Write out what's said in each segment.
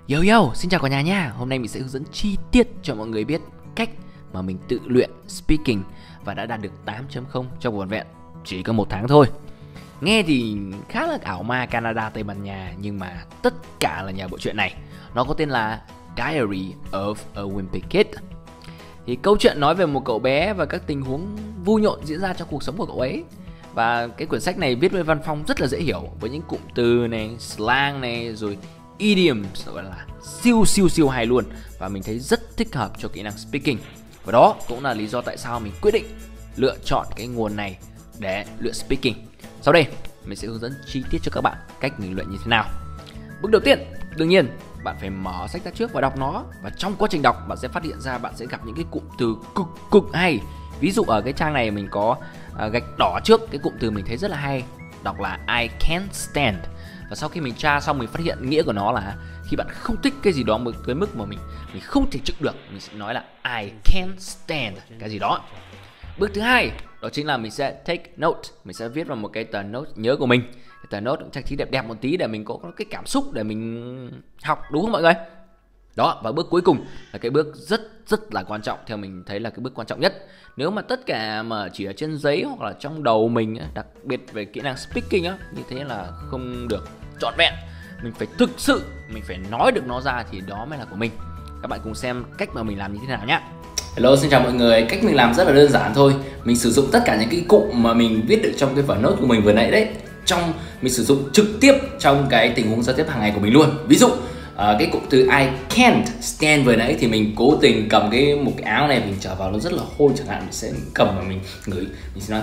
Yo yo, xin chào cả nhà nha. Hôm nay mình sẽ hướng dẫn chi tiết cho mọi người biết cách mà mình tự luyện speaking và đã đạt được 8.0 trong vỏn vẹn chỉ có 1 tháng thôi. Nghe thì khá là ảo ma Canada, Tây Ban Nha, nhưng mà tất cả là nhờ bộ truyện này. Nó có tên là Diary of a Wimpy Kid. Thì câu chuyện nói về một cậu bé và các tình huống vui nhộn diễn ra trong cuộc sống của cậu ấy. Và cái quyển sách này viết với văn phong rất là dễ hiểu, với những cụm từ này, slang này, rồi idioms gọi là siêu hay luôn. Và mình thấy rất thích hợp cho kỹ năng speaking. Và đó cũng là lý do tại sao mình quyết định lựa chọn cái nguồn này để luyện speaking. Sau đây mình sẽ hướng dẫn chi tiết cho các bạn cách mình luyện như thế nào. Bước đầu tiên, đương nhiên bạn phải mở sách ra trước và đọc nó. Và trong quá trình đọc bạn sẽ phát hiện ra bạn sẽ gặp những cái cụm từ cực hay. Ví dụ ở cái trang này mình có gạch đỏ trước cái cụm từ mình thấy rất là hay, đọc là I can't stand. Và sau khi mình tra xong mình phát hiện nghĩa của nó là khi bạn không thích cái gì đó tới mức mà mình không thể chịu được, mình sẽ nói là I can't stand cái gì đó. Bước thứ hai đó chính là mình sẽ take note. Mình sẽ viết vào một cái tờ note nhớ của mình. Cái tờ note trang trí đẹp một tí để mình có cái cảm xúc để mình học, đúng không mọi người? Đó, và bước cuối cùng là cái bước rất là quan trọng, theo mình thấy là cái bước quan trọng nhất. Nếu mà tất cả mà chỉ ở trên giấy hoặc là trong đầu mình, đặc biệt về kỹ năng speaking á, như thế là không được trọn vẹn. Mình phải thực sự, mình phải nói được nó ra thì đó mới là của mình. Các bạn cùng xem cách mà mình làm như thế nào nhé. Hello, xin chào mọi người. Cách mình làm rất là đơn giản thôi. Mình sử dụng tất cả những cái cụm mà mình viết được trong cái vở note của mình vừa nãy đấy. Mình sử dụng trực tiếp trong cái tình huống giao tiếp hàng ngày của mình luôn. Ví dụ cái cụm từ I can't stand vừa nãy thì mình cố tình cầm một cái áo này mình trở vào nó rất là hôi chẳng hạn, mình sẽ cầm và mình ngửi, mình sẽ nói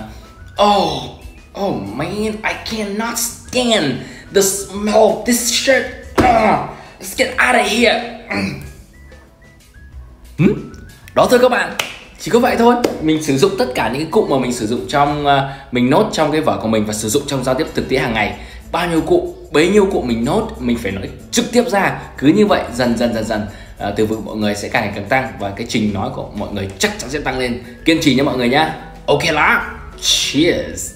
oh man, I cannot stand the smell of this shirt. Let's get out of here. Đó thôi các bạn, chỉ có vậy thôi. Mình sử dụng tất cả những cái cụm mà mình sử dụng trong mình nốt trong cái vở của mình và sử dụng trong giao tiếp thực tế hàng ngày. Bao nhiêu cụm, bấy nhiêu cụm mình nốt, mình phải nói trực tiếp ra. Cứ như vậy dần từ vựng mọi người sẽ càng ngày càng tăng và cái trình nói của mọi người chắc chắn sẽ tăng lên. Kiên trì nha mọi người nhá. Ok lá. Cheers.